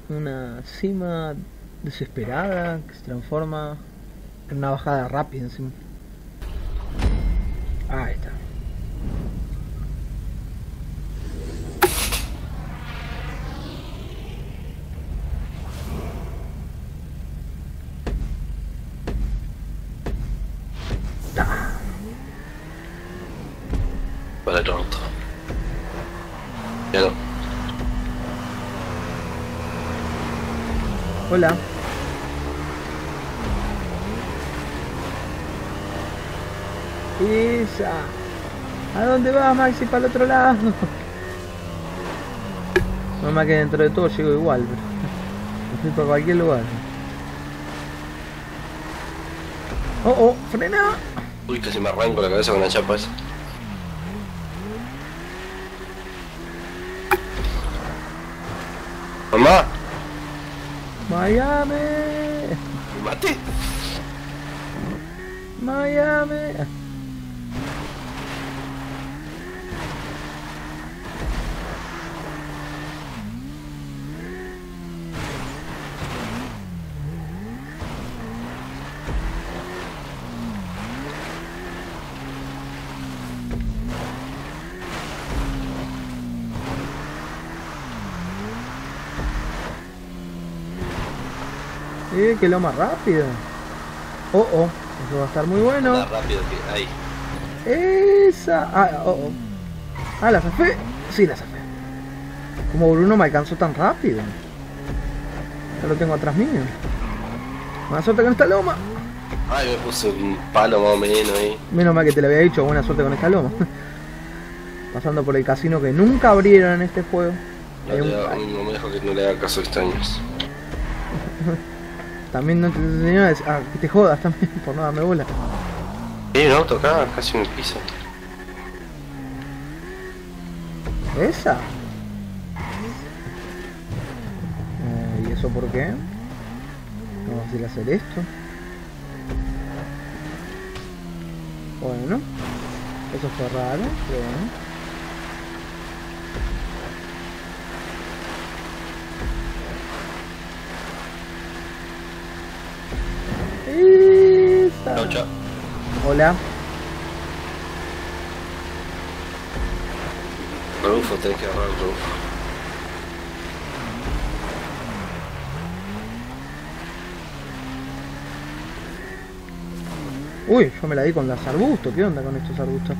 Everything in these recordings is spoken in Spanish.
Una cima desesperada que se transforma en una bajada rápida encima. Ahí está. Para el orto. Ya no. Hola. Esa. ¿A dónde vas, Maxi? Para el otro lado. Mamá, que dentro de todo llego igual, pero me fui para cualquier lugar. Oh, oh, frena. Uy, casi me arranco la cabeza con la chapa esa. Mamá, Miami. me maté. Miami. Que lo más rápido. Oh, oh, eso va a estar muy bueno. Anda rápido que ahí. Esa. Ah, oh, oh. Ah, la zafé. Sí, la zafé. Como Bruno me alcanzó tan rápido. Ya lo tengo atrás mío. Buena suerte con esta loma. Ay, me puse un palo más o menos ahí. Menos mal que te lo había dicho, buena suerte con esta loma. Pasando por el casino que nunca abrieron en este juego. No, no me dejo que no le haga caso a extraños. También no te enseñó a que te jodas también, por no darme bola. Sí, un auto acá, casi en el piso. ¿Esa? ¿Y eso por qué? No fácil hacer esto. Bueno, eso fue raro, pero bueno. Esa. Chao, chao. Hola. Rufo, tenés que agarrar el Rufo. Uy, yo me la di con los arbustos. ¿Qué onda con estos arbustos?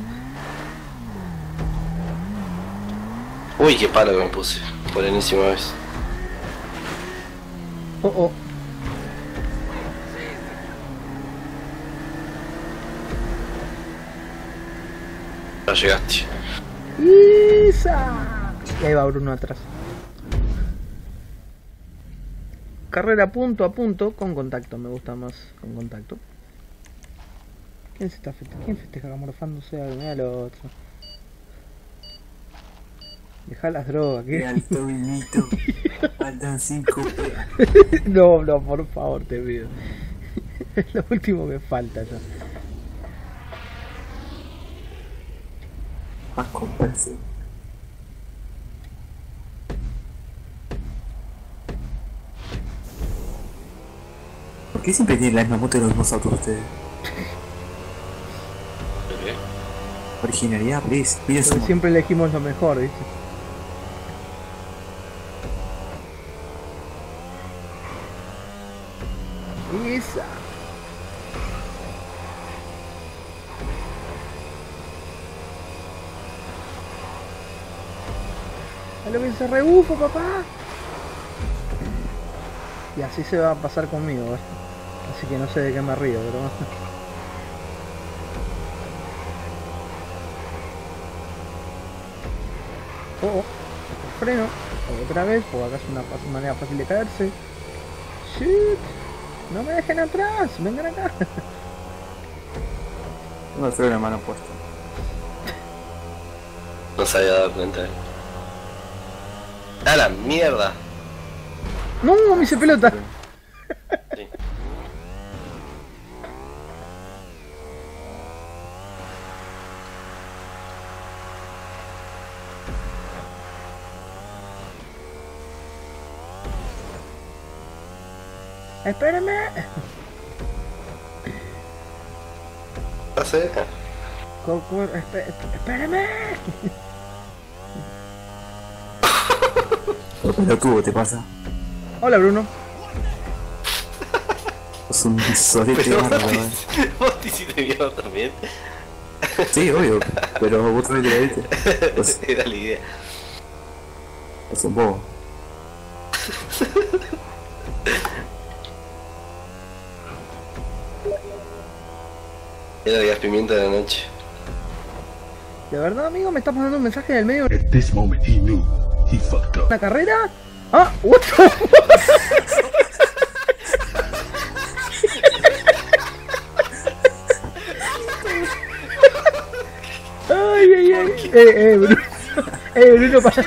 Uy, qué palo que me puse. Por enésima vez. Oh, oh. Ya llegaste. ¡Isa! Y ahí va Bruno atrás. Carrera punto a punto con contacto. Me gusta más con contacto. ¿Quién festeja morfándose? Mira lo otro. Deja las drogas, ¿qué? Alto vinito. Faltan 5 No, no, por favor, te pido. Es lo último que falta ya. a comprarse. ¿Por qué siempre tienen la misma moto y los mismos autos ustedes? ¿Qué? Originalidad, please. Miren su Porque moto. siempre elegimos lo mejor, ¿viste? Esa. A lo que se rebufo, papá. Y así se va a pasar conmigo, ¿eh? Así que no sé de qué me río, pero... Oh, oh. Freno. Otra vez, porque acá es una manera fácil de caerse. Shit. No me dejen atrás, vengan acá. Tengo el freno de mano puesto. No se había dado cuenta. ¡A la mierda! No, me hice pelota. Sí. Espéreme. ¿Hace? Espéreme. Pero tú, ¿te pasa? Hola, Bruno. Es un solete Pero bárbaro, vos te hiciste mierda también. Sí, obvio. Pero vos también te la diste. Pues, Era la idea. es un bobo. Era el gas pimienta de la noche. ¿De verdad, amigo? ¿Me estás mandando un mensaje en el medio de At this moment, he knew he fucked up. una carrera? Ah, what the Ay, ay, ay. Bruno. Bruno, para.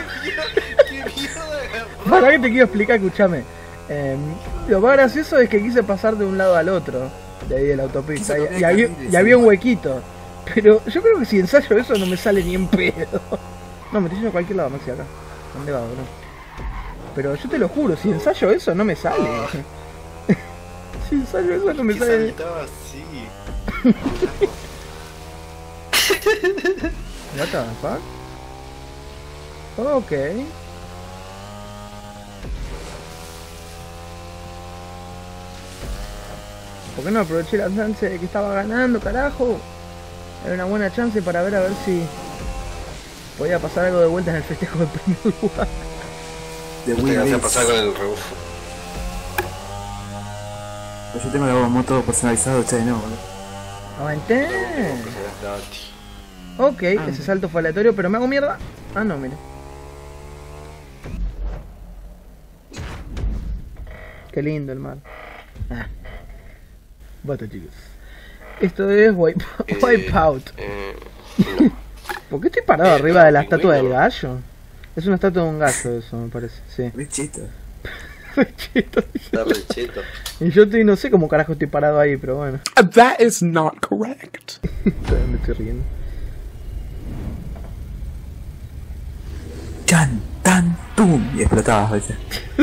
Para que te quiero explicar, escúchame. Lo más gracioso es que quise pasar de un lado al otro, de ahí de la autopista, y había un huequito. Pero yo creo que si ensayo eso no me sale ni en pedo. No, me estoy yendo a cualquier lado, Maxi, acá. ¿Dónde va, bro? Pero yo te lo juro, si ensayo eso no me sale. Si ensayo eso no me sale. Saltaba así. What the fuck? Ok. ¿Por qué no aproveché la chance de que estaba ganando, carajo? Era una buena chance para ver a ver si podía pasar algo de vuelta en el festejo del primer lugar. De Yo te Wii vas a Race. pasar con el rebufo. Yo tengo la moto personalizada, ustedes no, boludo. ¡Aguanté! Ok, ese salto fue aleatorio, pero me hago mierda. Ah, no, mire. Qué lindo el mar. Ah. Basta, chicos. Esto es Wipeout. No. ¿Por qué estoy parado arriba de la estatua del gallo? Es una estatua de un gallo eso, me parece. Sí. Re cheto. Cheto. Está re cheto. Y yo estoy, no sé cómo carajo estoy parado ahí, pero bueno. That is not correct. Todavía me estoy riendo. Chan, tan, tum. Y explotabas, ¿viste?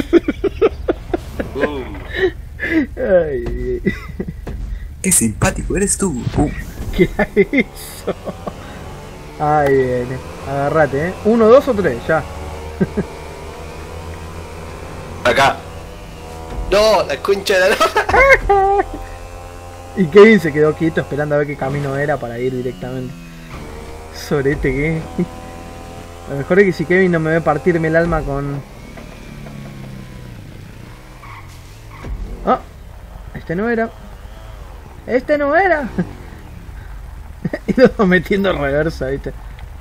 Boom. Ay, Qué simpático eres tú. Pum. ¿qué era eso? Ahí viene. Agarrate, 1, 2 o 3, ya. Acá. No, la concha de la lora. Y Kevin se quedó quieto esperando a ver qué camino era para ir directamente. Sorete que. Lo mejor es que si Kevin no me ve partirme el alma con. Ah, este no era. Este no era. Y los dos metiendo reversa, viste.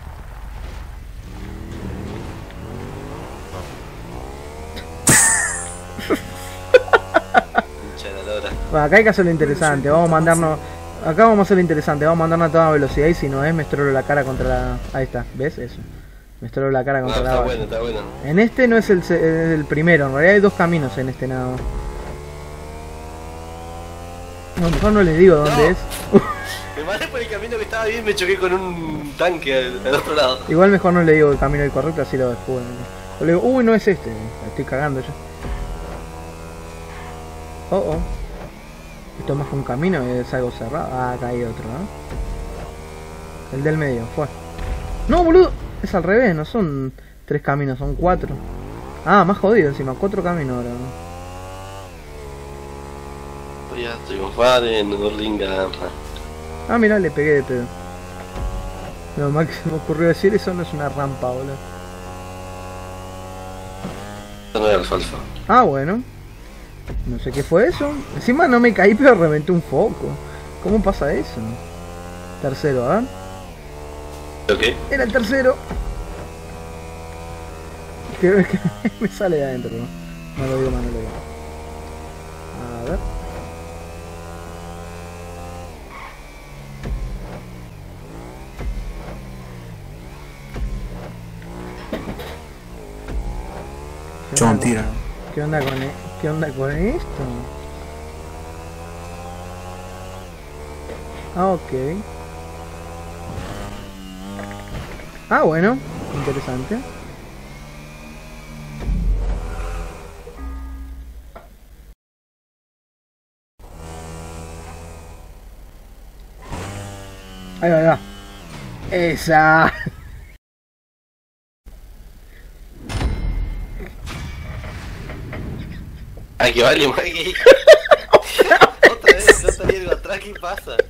Concha de la lora. Bueno, acá hay que hacerlo interesante. Vamos a mandarnos. Acá vamos a hacerlo interesante. Vamos a mandarnos a toda velocidad. Y si no es, me estrolo la cara contra la. Ahí está, ¿ves? Eso. Me estrolo la cara No, contra la está valla. bueno, está bueno. En este no es el primero. En realidad hay dos caminos en este nada más. A lo mejor no les digo dónde No. es. Me mandé por el camino que estaba bien, me choqué con un tanque al otro lado. Igual mejor no le digo el camino del correcto, así lo descubren. O le digo, uy, no es este. La estoy cagando yo. Oh, oh. Esto es más que un camino, es algo cerrado. Ah, acá hay otro, ¿no? El del medio, fue. No, boludo. Es al revés, no son 3 caminos, son 4. Ah, más jodido encima, 4 caminos ahora. Voy a triunfar en Orlinga. Ah, mirá, le pegué de pedo. Lo más que se me ocurrió decir, eso no es una rampa, boludo. Esto no era alfalfa. Ah, bueno. No sé qué fue eso. Encima no me caí, pero reventé un foco. ¿Cómo pasa eso? Tercero, ¿ah? ¿Qué? Era el tercero. Que me sale de adentro, ¿no? No lo digo más, no lo digo. A ver. John, tira. ¿Qué onda con qué onda con esto? Ah, ok. Ah, bueno, interesante. Ahí va, ahí va. Esa. Aquí vale, Maggie. Otra vez, no está algo atrás, ¿qué pasa?